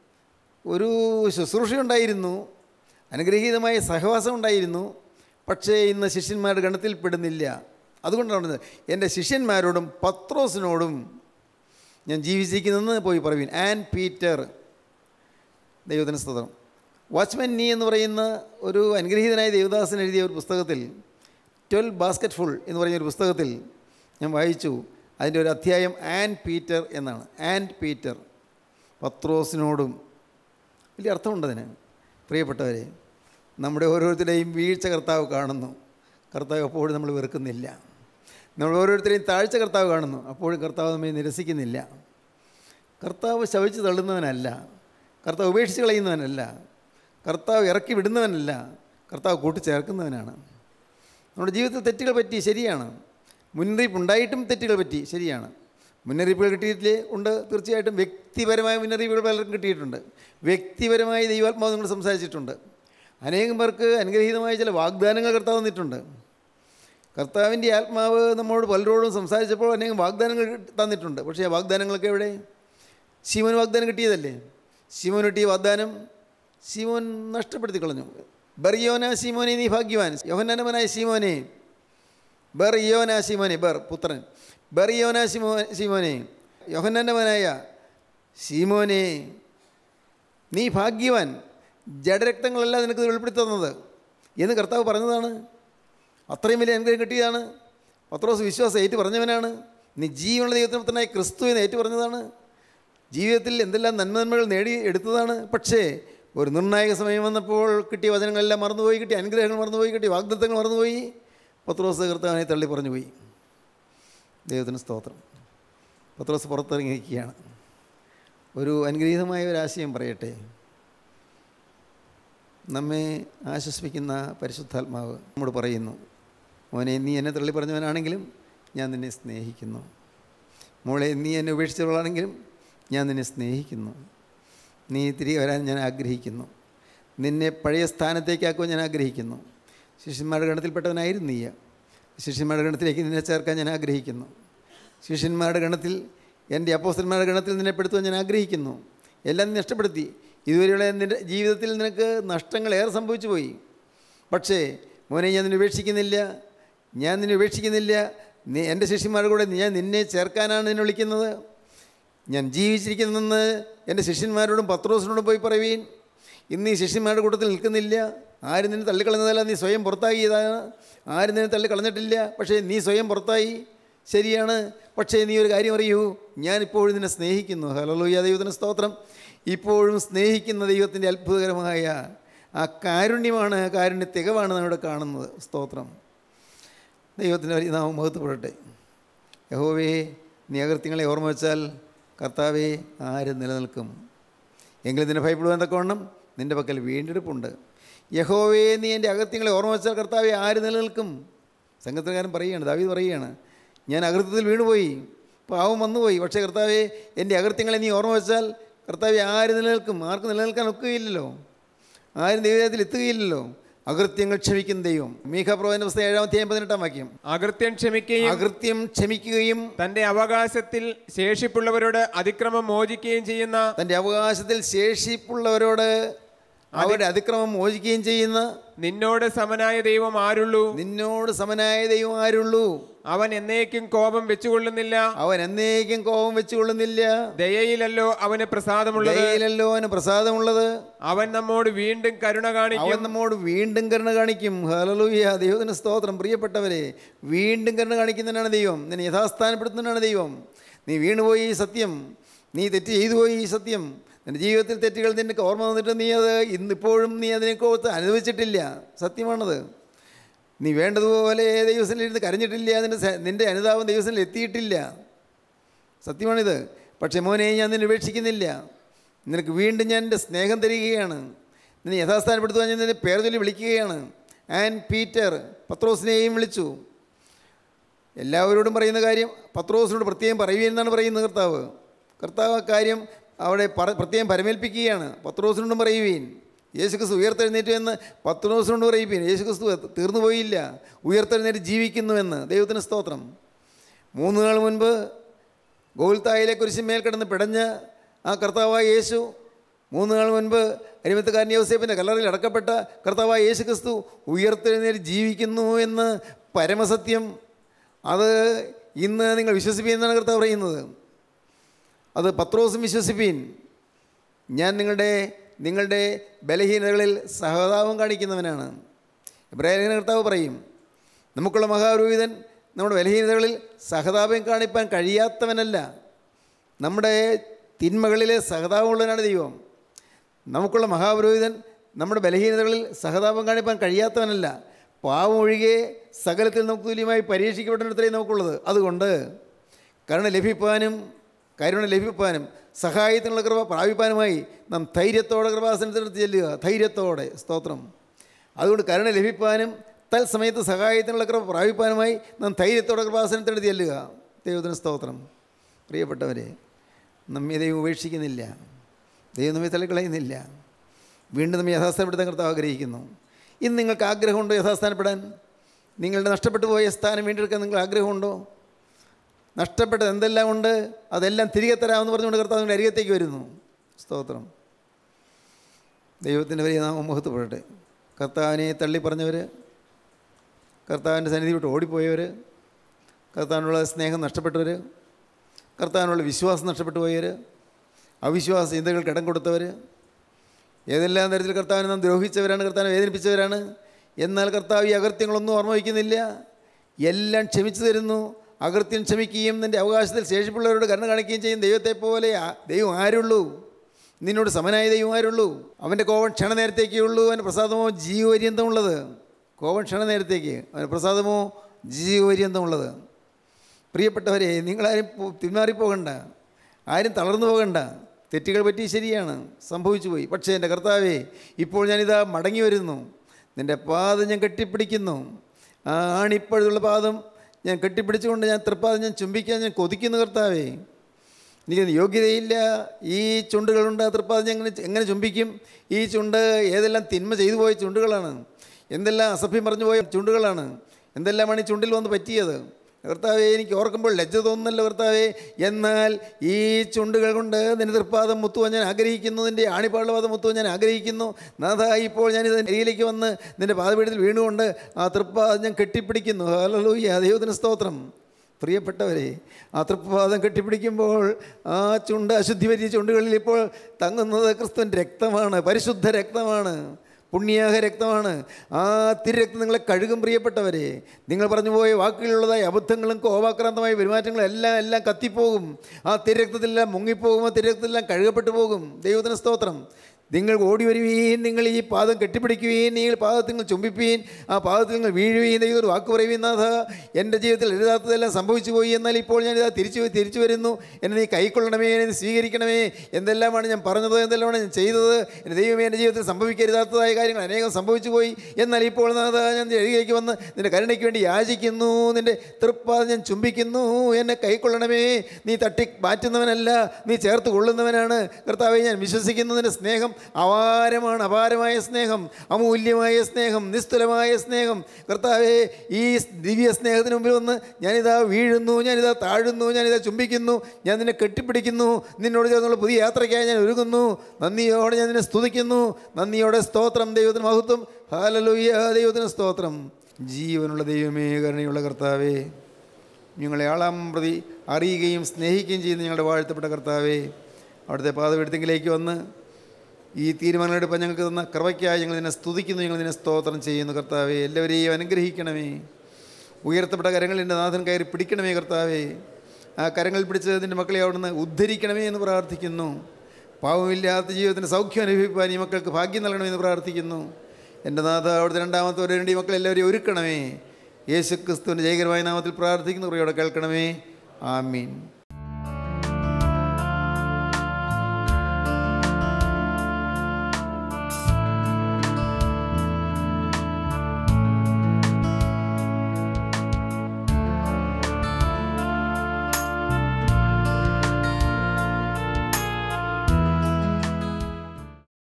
S2: ഒരു ശുശ്രൂഷയുണ്ടായിരുന്നു, അനുഗ്രഹീതമായ സഹവാസം ഉണ്ടായിരുന്നു, പക്ഷേ ഇന്ന് ശിഷ്യന്മാരുടെ ഗണത്തിൽ പെടുന്നില്ല. അതുകൊണ്ടാണ് എൻ്റെ ശിഷ്യന്മാരോടും പത്രോസിനോടും ഞാൻ ജീവിച്ചിരിക്കുന്നതെന്ന് പോയി പറയുവീൻ. And Peter. ദൈവത്തിന് സ്തോത്രം. വാച്ച്മാൻ നീ എന്ന് പറയുന്ന ഒരു അനുഗ്രഹീതനായ ദേവദാസൻ എഴുതിയ ഒരു പുസ്തകത്തിൽ 12 ബാസ്ക്കറ്റ് ഫുൾ എന്ന് പറയുന്ന ഒരു പുസ്തകത്തിൽ ഞാൻ വായിച്ചു. അതിൻ്റെ ഒരു അധ്യായം ആൻഡ് പീറ്റർ എന്നാണ്. ആൻഡ് പീറ്റർ, പത്രോസിനോടും. വലിയ അർത്ഥമുണ്ടതിന്. പ്രിയപ്പെട്ടവരെ, നമ്മുടെ ഓരോരുത്തരുടെയും വീഴ്ച കർത്താവ് കാണുന്നു. കർത്താവ് അപ്പോഴും നമ്മൾ വെറുക്കുന്നില്ല. നമ്മൾ ഓരോരുത്തരെയും താഴ്ച കർത്താവ് കാണുന്നു. അപ്പോഴും കർത്താവ് നമ്മെ നിരസിക്കുന്നില്ല. കർത്താവ് ശവിച്ച് തള്ളുന്നവനല്ല, കർത്താവ് ഉപേക്ഷിച്ച് കളയുന്നവനല്ല, കർത്താവ് ഇറക്കി വിടുന്നവനല്ല, കർത്താവ് കൂട്ടിച്ചേർക്കുന്നവനാണ്. നമ്മുടെ ജീവിതത്തിൽ തെറ്റുകൾ പറ്റി, ശരിയാണ്. മുന്നറിയിപ്പ് ഉണ്ടായിട്ടും തെറ്റുകൾ പറ്റി, ശരിയാണ്. മുന്നറിയിപ്പുകൾ കിട്ടിയിട്ടില്ലേ? ഉണ്ട്, തീർച്ചയായിട്ടും. വ്യക്തിപരമായ മുന്നറിയിപ്പുകൾ പലർക്കും കിട്ടിയിട്ടുണ്ട്. വ്യക്തിപരമായി ദൈവാത്മാവ് നിങ്ങൾ സംസാരിച്ചിട്ടുണ്ട്. അനേകം പേർക്ക് അനുഗ്രഹീതമായ ചില വാഗ്ദാനങ്ങൾ കർത്താവ് തന്നിട്ടുണ്ട്. കർത്താവിൻ്റെ ആത്മാവ് നമ്മോട് പലരോടും സംസാരിച്ചപ്പോൾ അനേകം വാഗ്ദാനങ്ങൾ തന്നിട്ടുണ്ട്. പക്ഷേ ആ വാഗ്ദാനങ്ങളൊക്കെ എവിടെ? ശിമോന് വാഗ്ദാനം കിട്ടിയതല്ലേ? ശിമോന് കിട്ടിയ വാഗ്ദാനം ശിമോൻ നഷ്ടപ്പെടുത്തി കളഞ്ഞു. ബർയോന ശീമോനെ നീ ഭാഗ്യവാൻ, യോഹന്നാന്റെ മകനായ ശീമോനെ, ബർയോന ശീമോനെ, പുത്രൻ, ബർയോന ശീമോനെ, യോഹന്നാന്റെ മകനായ ശീമോനെ നീ ഭാഗ്യവാൻ, ജഡരക്തങ്ങളല്ല നിനക്ക് വെളിപ്പെടുത്തി തന്നത് എന്ന് കർത്താവ് പറഞ്ഞതാണ്. അത്രയും വലിയ അനുഗ്രഹം കിട്ടിയതാണ്. പത്രോസ് വിശ്വാസം ഏറ്റു പറഞ്ഞവനാണ്. നീ ജീവനുള്ള ദൈവത്തിനായി ക്രിസ്തു എന്ന് ഏറ്റു പറഞ്ഞതാണ്. ജീവിതത്തിൽ എന്തെല്ലാം നന്മകൾ നേടി എടുത്തതാണ്. പക്ഷേ ഒരു നിർണായക സമയം വന്നപ്പോൾ കിട്ടിയ വചനങ്ങളെല്ലാം മറന്നുപോയി, കിട്ടിയ അനുഗ്രഹങ്ങൾ മറന്നുപോയി, കിട്ടിയ വാഗ്ദത്തങ്ങൾ മറന്നുപോയി. പത്രോസ് കർത്താവിനെ തള്ളി പറഞ്ഞുപോയി. ദൈവത്തിന് സ്തോത്രം. പത്രോസ് പുറത്തിറങ്ങിയിരിക്കുകയാണ്. ഒരു അനുഗ്രഹീതമായ ഒരാശയം പറയട്ടെ. നമ്മെ ആശ്വസിപ്പിക്കുന്ന പരിശുദ്ധാത്മാവ് നമ്മോട് പറയുന്നു, മോനെ നീ എന്നെ തള്ളി പറഞ്ഞവനാണെങ്കിലും ഞാൻ നിന്നെ സ്നേഹിക്കുന്നു. മോളെ നീ എന്നെ ഉപേക്ഷിച്ചവളാണെങ്കിലും ഞാൻ നിന്നെ സ്നേഹിക്കുന്നു. നീ തിരികെ വരാൻ ഞാൻ ആഗ്രഹിക്കുന്നു. നിന്നെ പഴയ സ്ഥാനത്തേക്കാക്കുവാൻ ഞാൻ ആഗ്രഹിക്കുന്നു. ശിഷ്യന്മാരുടെ ഗണത്തിൽപ്പെട്ടവനായിരുന്നു നീ. ശിഷ്യന്മാരുടെ ഗണത്തിലേക്ക് നിന്നെ ചേർക്കാൻ ഞാൻ ആഗ്രഹിക്കുന്നു. ശിഷ്യന്മാരുടെ ഗണത്തിൽ, എൻ്റെ അപ്പോസ്തലന്മാരുടെ ഗണത്തിൽ നിന്നെ പെടുത്തുവാൻ ഞാൻ ആഗ്രഹിക്കുന്നു. എല്ലാം നീ നഷ്ടപ്പെടുത്തി. ഇതുവരെയുള്ള നിൻ്റെ ജീവിതത്തിൽ നിനക്ക് നഷ്ടങ്ങൾ ഏറെ സംഭവിച്ചു പോയി. പക്ഷേ മോനെ ഞാൻ നിന്നെ ഉപേക്ഷിക്കുന്നില്ല, ഞാൻ നിന്നെ ഉപേക്ഷിക്കുന്നില്ല. നീ എൻ്റെ ശിഷ്യന്മാരുടെ കൂടെ ഞാൻ നിന്നെ ചേർക്കാനാണ് നിന്നെ വിളിക്കുന്നത്. ഞാൻ ജീവിച്ചിരിക്കുന്നെന്ന് എൻ്റെ ശിഷ്യന്മാരോടും പത്രോസിനോടും പോയി പറയുവീൻ. ഇന്ന് ഈ ശിഷ്യന്മാരുടെ കൂട്ടത്തിൽ നിൽക്കുന്നില്ല. ആരും നിന്നെ തള്ളിക്കളഞ്ഞതല്ല, നീ സ്വയം പുറത്താക്കിയതാണ്. ആരും നിന്നെ തള്ളിക്കളഞ്ഞിട്ടില്ല, പക്ഷേ നീ സ്വയം പുറത്തായി. ശരിയാണ്. പക്ഷേ നീ ഒരു കാര്യം അറിയൂ, ഞാനിപ്പോഴും നിന്നെ സ്നേഹിക്കുന്നു. ഹല്ലേലൂയ, ദൈവത്തിന് സ്തോത്രം. ഇപ്പോഴും സ്നേഹിക്കുന്ന ദൈവത്തിൻ്റെ അത്ഭുതകരമായ ആ കാരുണ്യമാണ്, കാരുണ്യ തികവാണ് നമ്മളിവിടെ കാണുന്നത്. സ്തോത്രം. ദൈവത്തിൻ്റെ വലിയ നാമം മഹത്വപ്പെടട്ടെ. യഹോവേ നീ അകൃത്യങ്ങളെ ഓർമ്മ വെച്ചാൽ കർത്താവേ ആര് നിലനിൽക്കും? എങ്കിലും നിന്നെ ഭയപ്പെടുവാൻ തക്കവണ്ണം നിൻ്റെ പക്കൽ വീണ്ടെടുപ്പുണ്ട്. യഹോവേ നീ എൻ്റെ അകൃത്യങ്ങളെ ഓർമ്മ വെച്ചാൽ കർത്താവേ ആര് നിലനിൽക്കും? സംഗീതക്കാരൻ പറയുകയാണ്, ദാവീദ് പറയുകയാണ്, ഞാൻ അകൃത്യത്തിൽ വീണുപോയി, പാവം വന്നുപോയി. പക്ഷേ കർത്താവേ എൻ്റെ അകൃത്യങ്ങളെ നീ ഓർമ്മ വെച്ചാൽ കർത്താവേ ആര് നിലനിൽക്കും? ആർക്ക് നിലനിൽക്കാൻ ഒക്കുകയില്ലല്ലോ, ആരും ദൈവത്തിൽ എത്തുകയില്ലല്ലോ. അകൃത്യങ്ങൾ ക്ഷമിക്കുന്ന ദൈവം. മീഖാപ്രവചന പുസ്തകം 7:18 അകൃത്യം ക്ഷമിക്കുകയും
S3: തന്റെ അവകാശത്തിൽ ശേഷിപ്പുള്ളവരോട് അതിക്രമം മോചിക്കുകയും ചെയ്യുന്ന,
S2: തൻ്റെ അവകാശത്തിൽ ശേഷിപ്പുള്ളവരോട് അവരുടെ അതിക്രമം മോചിക്കുകയും ചെയ്യുന്ന
S3: നിന്നോട് സമനായ ദൈവം ആരുള്ളൂ?
S2: നിന്നോട് സമനായ ദൈവം ആരുള്ളൂ?
S3: അവൻ എന്നേക്കും കോപം വെച്ചുകൊള്ളുന്നില്ല.
S2: അവൻ എന്നേക്കും കോപം വെച്ചുകൊള്ളുന്നില്ല.
S3: ദയയിലല്ലോ അവന് പ്രസാദമുള്ളത്.
S2: ദയയിലല്ലോ അവന് പ്രസാദമുള്ളത്.
S3: അവൻ നമ്മോട് വീണ്ടും കരുണ കാണിക്കും.
S2: അവൻ നമ്മോട് വീണ്ടും കരുണ കാണിക്കും. ഹല്ലേലൂയ, ദൈവത്തിന് സ്തോത്രം. പ്രിയപ്പെട്ടവരെ, വീണ്ടും കരുണ കാണിക്കുന്നതിനാണ് ദൈവം. നിന്നെ യഥാസ്ഥാനപ്പെടുത്തുന്നതിനാണ് ദൈവം. നീ വീണുപോയി സത്യം, നീ തെറ്റ് ചെയ്തു പോയി സത്യം. നിൻ്റെ ജീവിതത്തിൽ തെറ്റുകൾ നിനക്ക് ഓർമ്മ വന്നിട്ട് നീ അത് ഇന്നിപ്പോഴും നീ അതിനെക്കുറിച്ച് അനുഭവിച്ചിട്ടില്ല. സത്യമാണത്. നീ വേണ്ടതുപോലെ ദൈവസന്നിധിയിൽ കരഞ്ഞിട്ടില്ല. നിൻ്റെ അനുതാപം ദൈവസന്നിധിയിൽ എത്തിയിട്ടില്ല. സത്യമാണിത്. പക്ഷേ മോനെ ഞാൻ നിന്നെ ഉപേക്ഷിക്കുന്നില്ല. നിനക്ക് വീണ്ടും ഞാൻ എൻ്റെ സ്നേഹം തരികയാണ്. നിന്നെ യഥാസ്ഥാനപ്പെടുത്തുവാൻ ഞാൻ നിന്നെ പേർ ചൊല്ലി വിളിക്കുകയാണ്. പീറ്റർ പത്രോസിനെയും വിളിച്ചു. എല്ലാവരോടും പറയുന്ന കാര്യം പത്രോസിനോട് പ്രത്യേകം പറയുകയെന്നാണ് പറയുന്നത് കർത്താവ്. കർത്താവ് ആ കാര്യം അവിടെ പ്രത്യേകം പരമേൽപ്പിക്കുകയാണ്. പത്രോസിനോടും പറയുവീൻ, യേശുക്രിസ്തു ഉയർത്തെഴുന്നേറ്റു എന്ന് പത്രോസിനോട് പറയുവീൻ. യേശുക്രിസ്തു തീർന്നു പോയില്ല, ഉയർത്തെഴുന്നേറ്റ് ജീവിക്കുന്നുവെന്ന്. ദൈവത്തിന് സ്തോത്രം. 3 നാൾ മുൻപ് ഗോൽത്തായിലെ കുരിശിന്മേൽ കിടന്ന് പിടഞ്ഞ ആ കർത്താവായ യേശു, 3 നാൾ മുൻപ് അരിമത്തക്കാരൻ യോസേപ്പിൻ്റെ കല്ലറയിൽ അടക്കപ്പെട്ട കർത്താവായ യേശുക്രിസ്തു ഉയർത്തെഴുന്നേറ്റ് ജീവിക്കുന്നു എന്ന് പരമസത്യം. അത് ഇന്ന് നിങ്ങൾ വിശ്വസിപ്പീൻ കർത്താവ് പറയുന്നത്. അത് പത്രോസും വിശ്വസിപ്പീൻ. ഞാൻ നിങ്ങളുടെ ബലഹീനതകളിൽ സഹതാപം കാണിക്കുന്നവനാണ്. എബ്രായലേഖന കർത്താവ് പറയും, നമുക്കുള്ള മഹാപുരോഹിതൻ നമ്മുടെ ബലഹീനതകളിൽ സഹതാപം കാണിപ്പാൻ കഴിയാത്തവനല്ല, നമ്മുടെ തിന്മകളിലെ സഹതാപമുള്ളവനാണ് ദൈവം. നമുക്കുള്ള മഹാപുരോഹിതൻ നമ്മുടെ ബലഹീനതകളിൽ സഹതാപം കാണിപ്പാൻ കഴിയാത്തവനല്ല, പാവം ഒഴികെ സകലത്തിൽ നമുക്ക് തുല്യമായി പരീക്ഷിക്കപ്പെട്ടിടത്തേ നമുക്കുള്ളത്. അതുകൊണ്ട് കരുണ ലഭിപ്പാനും സഹായത്തിനുള്ള കൃപ പ്രാപിപ്പാനുമായി നാം ധൈര്യത്തോടെ കൃപാസനത്തിനടുത്ത് ചെല്ലുക. ധൈര്യത്തോടെ. സ്തോത്രം. അതുകൊണ്ട് കരുണ ലഭിപ്പാനും തത്സമയത്ത് സഹായത്തിനുള്ള കൃപ പ്രാപിപ്പാനുമായി നാം ധൈര്യത്തോടെ കൃപാസനത്തിനടുത്ത് ചെല്ലുക. ദൈവത്തിന് സ്തോത്രം. പ്രിയപ്പെട്ടവരെ, നമ്മെ ദൈവം ഉപേക്ഷിക്കുന്നില്ല, ദൈവം നമ്മെ തള്ളിക്കളയുന്നില്ല. വീണ്ടും നമ്മെ യഥാസ്ഥാനപ്പെടുത്താൻ കർത്താവ് ആഗ്രഹിക്കുന്നു. ഇന്ന് നിങ്ങൾക്ക് ആഗ്രഹമുണ്ടോ യഥാസ്ഥാനപ്പെടാൻ? നിങ്ങളുടെ നഷ്ടപ്പെട്ടു പോയ സ്ഥാനം വീണ്ടെടുക്കാൻ നിങ്ങൾക്ക് ആഗ്രഹമുണ്ടോ? നഷ്ടപ്പെട്ടത് എന്തെല്ലാം ഉണ്ട് അതെല്ലാം തിരികെ തരാമെന്ന് പറഞ്ഞുകൊണ്ട് കർത്താവ് നിങ്ങളുടെ അരികത്തേക്ക് വരുന്നു. സ്തോത്രം. ദൈവത്തിൻ്റെ വലിയ നാമം മഹത്വപ്പെടട്ടെ. കർത്താവിനെ തള്ളിപ്പറഞ്ഞവർ, കർത്താവിൻ്റെ സന്നിധി വിട്ട് ഓടിപ്പോയവർ, കർത്താവിനുള്ള സ്നേഹം നഷ്ടപ്പെട്ടവർ, കർത്താവിനുള്ള വിശ്വാസം നഷ്ടപ്പെട്ടു പോയവർ, അവിശ്വാസ ചിന്തകൾക്ക് ഇടം കൊടുത്തവർ, ഏതെല്ലാം തരത്തിൽ കർത്താവിനെ നാം ദ്രോഹിച്ചവരാണ്, കർത്താവിനെ വേദനിപ്പിച്ചവരാണ്. എന്നാൽ കർത്താവ് ഈ അകൃത്യങ്ങളൊന്നും ഓർമ്മ വയ്ക്കുന്നില്ല, എല്ലാം ക്ഷമിച്ചു തരുന്നു. അകൃത്യം ക്ഷമിക്കുകയും നിൻ്റെ അവകാശത്തിൽ ശേഷിപ്പുള്ളവരോട് കരുണ കാണിക്കുകയും ചെയ്യും ദൈവത്തെ പോലെ ദൈവം ആരുള്ളൂ? നിന്നോട് സമനായ ദൈവം ആരുള്ളൂ? അവൻ്റെ കോപം ക്ഷണനേരത്തേക്കേ ഉള്ളൂ, അവൻ്റെ പ്രസാദമോ ജീവപര്യന്തമുള്ളത്. കോപം ക്ഷണനേരത്തേക്ക്, അവൻ്റെ പ്രസാദമോ ജീവപര്യന്തമുള്ളത്. പ്രിയപ്പെട്ടവരെ, നിങ്ങളാരും പിന്മാറിപ്പോകണ്ട, ആരും തളർന്നു പോകണ്ട. തെറ്റുകൾ പറ്റി ശരിയാണ്, സംഭവിച്ചു പോയി. പക്ഷേ എൻ്റെ കർത്താവേ, ഇപ്പോൾ ഞാനിതാ മടങ്ങി വരുന്നു. നിൻ്റെ പാദം ഞാൻ കെട്ടിപ്പിടിക്കുന്നു. ആണിപ്പോഴുള്ള പാദം ഞാൻ കെട്ടിപ്പിടിച്ചുകൊണ്ട് ഞാൻ തൃപ്പാദം ഞാൻ ചുംബിക്കാൻ ഞാൻ കൊതിക്കുന്നു. കർത്താവേ, എനിക്കത് യോഗ്യതയില്ല. ഈ ചുണ്ടുകളുണ്ട്, ആ തൃപ്പാദം ഞാൻ എങ്ങനെ ചുംബിക്കും? ഈ ചുണ്ട് ഏതെല്ലാം തിന്മ ചെയ്തു പോയ ചുണ്ടുകളാണ്, എന്തെല്ലാം അസഭ്യം പറഞ്ഞു പോയ ചുണ്ടുകളാണ്, എന്തെല്ലാമാണ് ഈ ചുണ്ടിൽ വന്ന് പറ്റിയത്. കർത്താവേ, എനിക്ക് ഓർക്കുമ്പോൾ ലജ്ജ തോന്നുന്നല്ലോ കർത്താവേ. എന്നാൽ ഈ ചുണ്ടുകൾ കൊണ്ട് നിൻ്റെ തൃപ്പാദം മുത്തുവാൻ ഞാൻ ആഗ്രഹിക്കുന്നു, നിൻ്റെ ആണിപ്പാടുള്ള പാദം മുത്തുവാൻ ഞാൻ ആഗ്രഹിക്കുന്നു. നാഥാ, ഇപ്പോൾ ഞാനിത് അരികിലേക്ക് വന്ന് നിൻ്റെ പാദപീഠത്തിൽ വീണുകൊണ്ട് ആ തൃപ്പാദം ഞാൻ കെട്ടിപ്പിടിക്കുന്നു. ഹല്ലേലൂയ, ദൈവത്തിന് സ്തോത്രം. പ്രിയപ്പെട്ടവരെ, ആ തൃപ്പാദം കെട്ടിപ്പിടിക്കുമ്പോൾ ആ ചുണ്ട്, അശുദ്ധി പറ്റിയ ചുണ്ടുകളിൽ ഇപ്പോൾ തങ്ങുന്നത് ക്രിസ്തുവിൻ്റെ രക്തമാണ്, പരിശുദ്ധ രക്തമാണ്, പുണ്യാഹ രക്തമാണ്. ആ തിരുരക്തം നിങ്ങളെ കഴുകും. പ്രിയപ്പെട്ടവരെ, നിങ്ങൾ പറഞ്ഞു പോയ വാക്കുകളിലുള്ളതായ അബദ്ധങ്ങളും കോപാക്രാന്തമായ പെരുമാറ്റങ്ങളും എല്ലാം കത്തിപ്പോകും. ആ തിരുരക്തത്തിലെല്ലാം മുങ്ങിപ്പോകും, ആ തിരുരക്തത്തിലെല്ലാം കഴുകപ്പെട്ടു പോകും. ദൈവത്തിന് സ്തോത്രം. നിങ്ങൾ ഓടി വരുവീൻ, നിങ്ങൾ ഈ പാദം കെട്ടിപ്പിടിക്കുവീൻ, നിങ്ങൾ പാദത്തിൽ നിങ്ങൾ ചുംബിപ്പീൻ, ആ പാദത്തിൽ നിങ്ങൾ വീഴുവീൻ. ദൈവം ഒരു വാക്ക് പറയുവീൻ, നാഥ, എൻ്റെ ജീവിതത്തിൽ എഴുതാത്തതെല്ലാം സംഭവിച്ചു പോയി, എന്നാൽ ഇപ്പോൾ ഞാനിതാ തിരിച്ചു വരുന്നു. എന്നെ നീ കൈക്കൊള്ളണമേ, എന്നെ നീ സ്വീകരിക്കണമേ. എന്തെല്ലാമാണ് ഞാൻ പറഞ്ഞത്, എന്തെല്ലാമാണ് ഞാൻ ചെയ്തത്? എൻ്റെ ദൈവമേ, എൻ്റെ ജീവിതത്തിൽ സംഭവിക്കരുതാത്തതായ കാര്യങ്ങൾ അനേകം സംഭവിച്ചു പോയി. എന്നാൽ ഇപ്പോൾ നാഥ, ഞാൻ എഴുതിലേക്ക് വന്ന് നിൻ്റെ കരുണയ്ക്ക് വേണ്ടി യാചിക്കുന്നു, നിൻ്റെ തൃപ്പാദം ഞാൻ ചുംബിക്കുന്നു. എന്നെ കൈക്കൊള്ളണമേ. നീ തട്ടി മാറ്റുന്നവനല്ല, നീ ചേർത്ത് കൊള്ളുന്നവനാണ്. കർത്താവേ, ഞാൻ വിശ്വസിക്കുന്നു. നിൻ്റെ സ്നേഹം അപാരമാണ്, അപാരമായ സ്നേഹം, അമൂല്യമായ സ്നേഹം, നിസ്തുലമായ സ്നേഹം. കർത്താവേ, ഈ ദിവ്യ സ്നേഹത്തിന് മുമ്പിൽ വന്ന് ഞാനിതാ വീഴുന്നു, ഞാനിതാ താഴുന്നു, ഞാനിതാ ചുംബിക്കുന്നു, ഞാൻ നിന്നെ കെട്ടിപ്പിടിക്കുന്നു. നിന്നോട് ചേർന്നുള്ള പുതിയ യാത്രയ്ക്കായി ഞാൻ ഒരുങ്ങുന്നു. നന്ദിയോടെ ഞാൻ നിന്നെ സ്തുതിക്കുന്നു. നന്ദിയോടെ സ്തോത്രം. ദൈവത്തിന് മഹത്വം. ഹല്ലേലൂയ, ദൈവത്തിന് സ്തോത്രം. ജീവനുള്ള ദൈവമേ, കരുണയുള്ള കർത്താവേ, ഞങ്ങളെ ആളാം പ്രതി അറിയുകയും സ്നേഹിക്കുകയും ചെയ്യുന്ന ഞങ്ങളുടെ വാഴ്ത്തപ്പെട്ട കർത്താവേ, അവിടുത്തെ പാദപീഠത്തിലേക്ക് വന്ന് ഈ തീരുമാനങ്ങളെടുപ്പം ഞങ്ങൾക്ക് തന്ന കൃപയ്ക്കായി ഞങ്ങൾ നിന്നെ സ്തുതിക്കുന്നു, ഞങ്ങൾ നിന്നെ സ്തോത്രം ചെയ്യുന്നു. കർത്താവേ, എല്ലാവരെയും അനുഗ്രഹിക്കണമേ. ഉയർത്തപ്പെട്ട കരങ്ങളിൽ എൻ്റെ നാഥൻ കയറി പിടിക്കണമേ. കർത്താവേ, ആ കരങ്ങളിൽ പിടിച്ച് നിൻ്റെ മക്കളെ അവിടുന്ന് ഉദ്ധരിക്കണമേ എന്ന് പ്രാർത്ഥിക്കുന്നു. പാവമില്ലാത്ത ജീവിതത്തിന് സൗഖ്യം അനുഭവിക്കാൻ ഈ മക്കൾക്ക് ഭാഗ്യം നൽകണമെന്ന് പ്രാർത്ഥിക്കുന്നു. എൻ്റെ നാഥ, അവിടുത്തെ രണ്ടാമത്തെ വരേണ്ട ഈ മക്കളെല്ലാവരെയും ഒരുക്കണമേ. യേശു ക്രിസ്തുവിൻ്റെ ജയകരമായ നാമത്തിൽ പ്രാർത്ഥിക്കുന്നു. കൃപയോടെ കേൾക്കണമേ. ആമീൻ.